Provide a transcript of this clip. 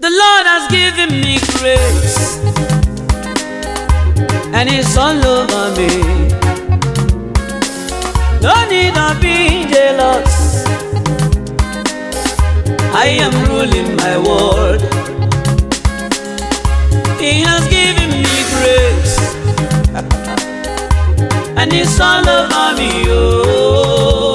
The Lord has given me grace, and it's all over me. No need of being jealous. I am ruling my world. He has given me grace, and it's all over me. Oh.